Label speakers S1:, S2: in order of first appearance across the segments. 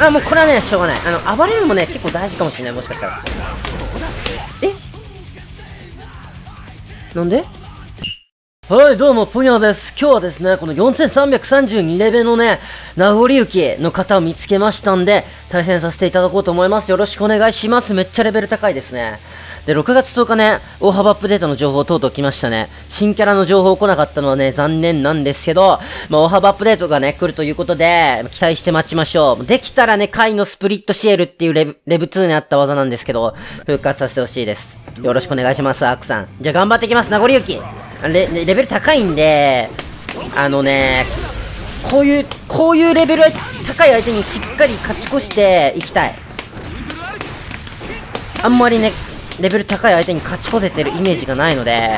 S1: あ、もうこれはね、しょうがない。暴れるのもね、結構大事かもしれない、もしかしたら。なんで？はい、どうも、ぷにゃです。今日はですね、この4332レベルのね、名残雪の方を見つけましたんで、対戦させていただこうと思います。よろしくお願いします。めっちゃレベル高いですね。で、6月10日ね、大幅アップデートの情報とうとう来ましたね。新キャラの情報来なかったのはね、残念なんですけど、大幅アップデートがね、来るということで、期待して待ちましょう。できたらね、回のスプリットシエルっていうレブ2にあった技なんですけど、復活させてほしいです。よろしくお願いします、アークさん。じゃあ頑張っていきます、名残雪。レベル高いんで、こういうレベル高い相手にしっかり勝ち越していきたい。あんまりね、レベル高い相手に勝ち越せてるイメージがないので、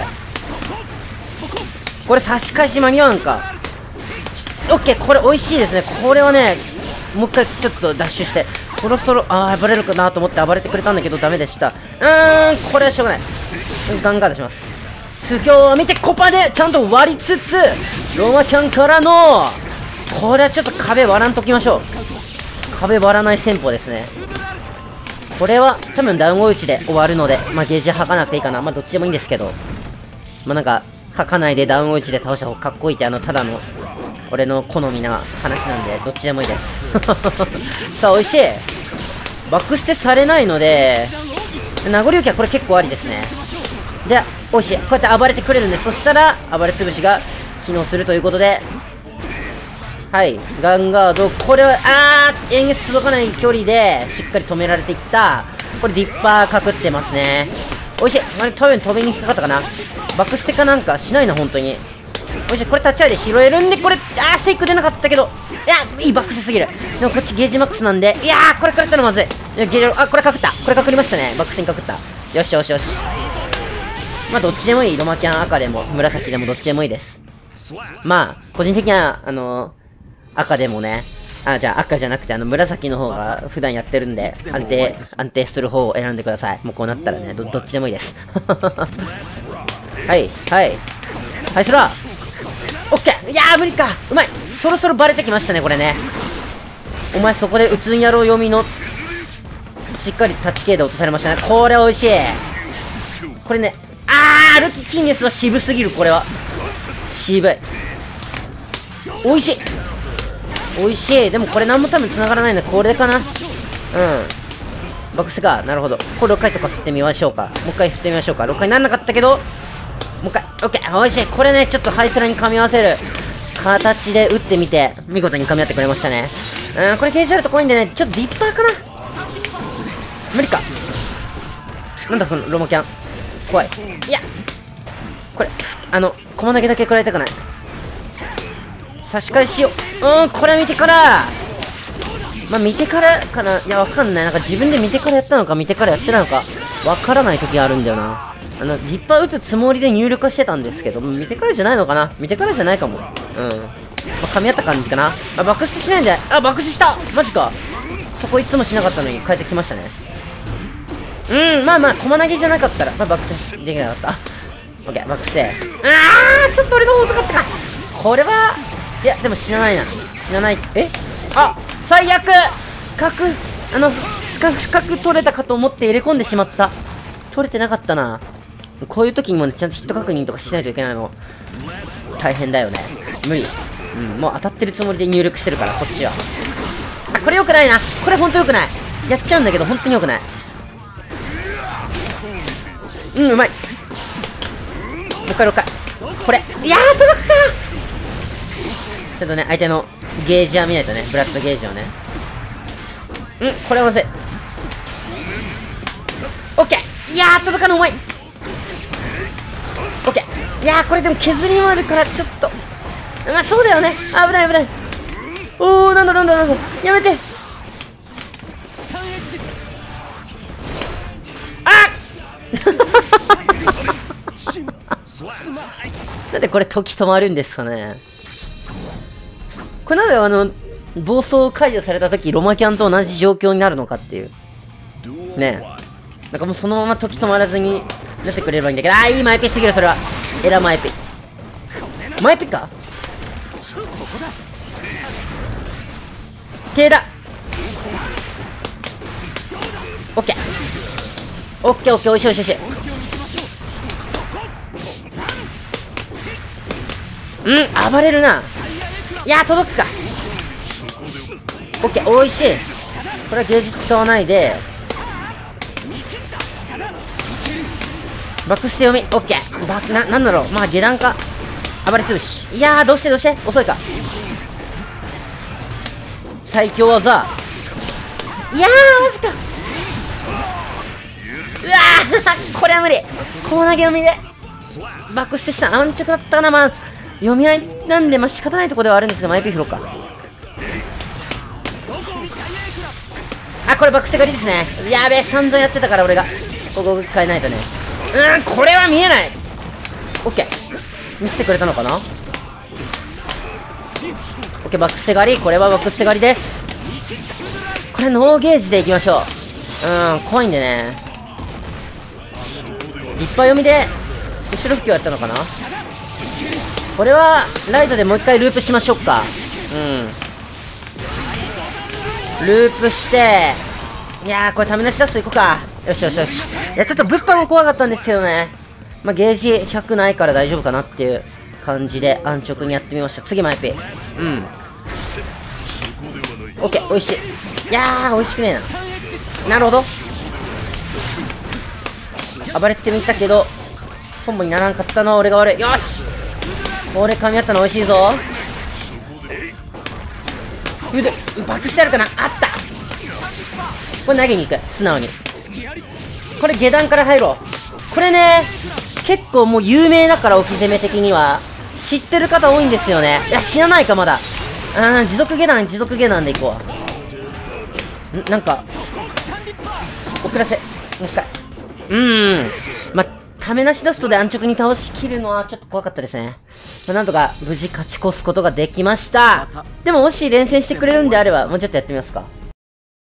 S1: これ差し返し間に合わんか。オッケー、これ美味しいですね。これはね、もう一回ちょっとダッシュして、そろそろ、暴れるかなと思って暴れてくれたんだけどダメでした。これはしょうがない。ガンガン出します。不況を見てコパでちゃんと割りつつ、ローマキャンからの、これはちょっと壁割らんときましょう。壁割らない戦法ですね。これは多分ダウン追い打ちで終わるので、ゲージ吐かなくていいかな。どっちでもいいんですけど、なんか吐かないでダウン追い打ちで倒した方がかっこいいって、ただの俺の好みな話なんで、どっちでもいいですさあ、美味しい。バック捨てされないので、名残雪はこれ結構ありですね。で、美味しい。こうやって暴れてくれるんで、そしたら暴れ潰しが機能するということで、はい、ガンガード、これは演出届かない距離でしっかり止められていった。これディッパーかくってますね。美味しい。多分飛びに引っかかったかな。バックステかなんかしないな、本当に。美味しい。これ立ち合いで拾えるんで、これセイク出なかったけど、いいバックスすぎる。でもこっちゲージマックスなんで、これくれたらまずい。ゲージ、これかくった。これかくりましたね。バックスにかくった。よしよしよし。どっちでもいい。ロマキャン赤でも紫でもどっちでもいいです。個人的には赤でもね、じゃあ赤じゃなくて紫の方が普段やってるんで、安定する方を選んでください。もうこうなったらね、どっちでもいいですはい、はい。はい、そらオッケー。いやー、無理か。うまい。そろそろバレてきましたね、これね。お前そこで打つんやろう読みの、しっかりタッチ系で落とされましたね。これ美味しい。これね、歩きキンネスは渋すぎる。これは渋い。美味しい。美味しい。でもこれ何も多分繋がらないので、これかな。バックスか。なるほど。これ6回とか振ってみましょうか。もう一回振ってみましょうか。6回なんなかったけど、もう一回。オッケー。美味しい。これね、ちょっとハイスラに噛み合わせる形で打ってみて、見事に噛み合ってくれましたね。これゲージあると怖いんでね、ちょっとディッパーかな。無理か。なんだそのロモキャン。怖い。いや、これ駒投げだけ食らいたくない。差し返しよう。これは見てから、見てからかな。いや、わかんない。なんか自分で見てからやったのか見てからやってないのかわからない時があるんだよな。リッパー打つつもりで入力してたんですけど、見てからじゃないのかな。見てからじゃないかも。噛み合った感じかな。バックステしないんで、バックスしたマジか。そこいつもしなかったのに変えてきましたね。駒投げじゃなかったら、バックスできなかった。オッケー、バックステ。ちょっと俺の方遅かったか。これは、いや、でも死なないな。死なない。最悪角取れたかと思って入れ込んでしまった。取れてなかったな。こういう時にもね、ちゃんとヒット確認とかしないといけないの。大変だよね。無理。もう当たってるつもりで入力してるから、こっちは。これ良くないな。これほんと良くない。やっちゃうんだけど、本当に良くない。うまい。もう一回6回。これ。いやー、届くか。ちょっとね、相手のゲージは見ないとね、ブラッドゲージをね。これはまずい。オッケー。いやー、届かぬ。うまい。オッケー。いやー、これでも削りもあるから、ちょっと。そうだよね。危ない危ない。なんだ。やめて。なんでこれ時止まるんですかね。これなんで暴走解除された時ロマキャンと同じ状況になるのかっていうね。なんかもうそのまま時止まらずになってくれればいいんだけど、いいマイピすぎる。それはエラーマイピか。手だ。 オッケーオッケーオッケー、おいしいおいしいおいしい。暴れるな。いやー、届くか。オッケー、おいしい。これは芸術使わないでバックステ読み。オッケー。なんだろう、まあ下段か。暴れつぶし。いやー、どうして遅いか。最強技。いやー、マジか。うわーこれは無理。コーナー読みでバックステした安直だったかな。まあ読み合いなんで、まあ仕方ないところではあるんですが、マイピーフローか。あ、これバックステ狩りですね。やべえ、散々やってたから俺がここ変えないとね。これは見えない。オッケー、見せてくれたのかな。オッケー、バックステ狩り。これはバックステ狩りです。これノーゲージでいきましょう。怖いんでね。立派読みで後ろ吹きをやったのかな。これはライトでもう一回ループしましょうか。ループして、いやー、これためなし出すといこうか。よしよしよし。いや、ちょっと物販も怖かったんですけどね。まあゲージ100ないから大丈夫かなっていう感じで安直にやってみました。次マイピー。オッケー、おいしい。いやー、おいしくねえな。なるほど。暴れてみたけどコンボにならんかったのは俺が悪い。よし、これ噛み合ったのおいしいぞ。バックしてあるかな。あった。これ投げに行く、素直に。これ下段から入ろう。これね、結構もう有名だから、置き攻め的には知ってる方多いんですよね。いや、知らないかまだ。持続下段でいこう。なんか遅らせ、もう一回。まあ、ためなしダストで安直に倒しきるのはちょっと怖かったですね。まあ、なんとか無事勝ち越すことができました。でももし連戦してくれるんであれば、もうちょっとやってみますか。